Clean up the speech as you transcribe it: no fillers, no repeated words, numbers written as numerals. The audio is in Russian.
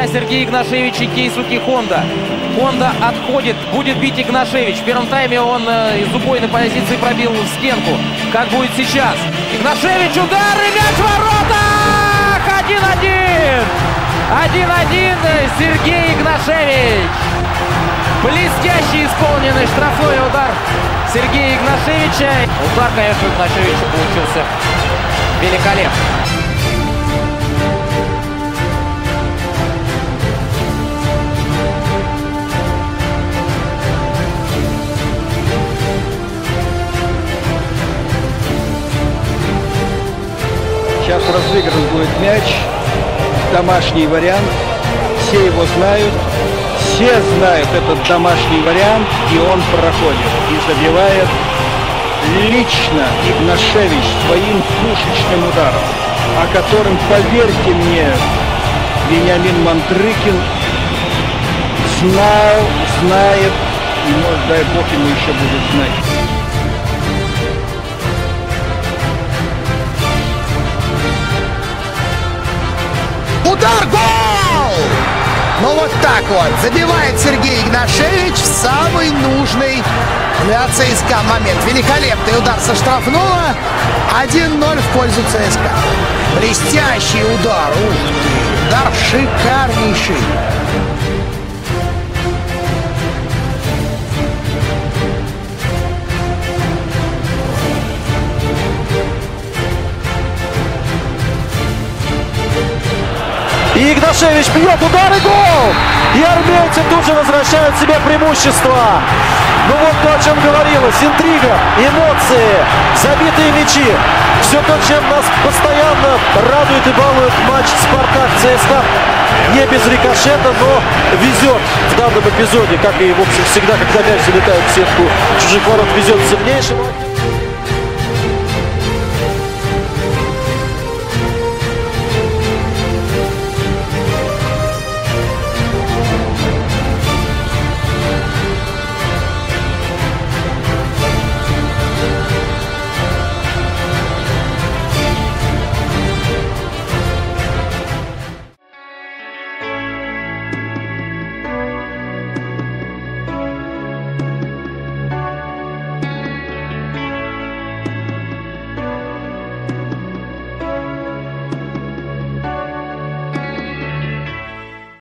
мяча Сергей Игнашевич и Кейсуки Хонда. Хонда отходит, будет бить Игнашевич. В первом тайме он из убойной позиции пробил в стенку. Как будет сейчас? Игнашевич, удар и мяч в воротах! 1-1! 1-1 Сергей Игнашевич. Блестящий исполненный штрафной удар Сергея Игнашевича. Удар, конечно, Игнашевича получился великолепный. Сейчас разыгран будет мяч, домашний вариант, все его знают, все знают этот домашний вариант, и он проходит и забивает лично Игнашевич своим пушечным ударом, о котором, поверьте мне, Вениамин Мандрыкин знал, знает, и, может, дай Бог, ему еще будет знать. Удар, гол! Ну вот так вот, забивает Сергей Игнашевич в самый нужный для ЦСКА момент. Великолепный удар со штрафного, 1-0 в пользу ЦСКА. Блестящий удар, ух ты, удар шикарнейший. И Игнашевич бьет удар и гол! И армейцы тут же возвращают себе преимущество. Ну вот то, о чем говорилось. Интрига, эмоции, забитые мячи. Все то, чем нас постоянно радует и балует матч «Спартак-ЦСКА». Не без рикошета, но везет в данном эпизоде, как и, в общем, всегда, когда мяч залетает в сетку чужих ворот, везет сильнейшему.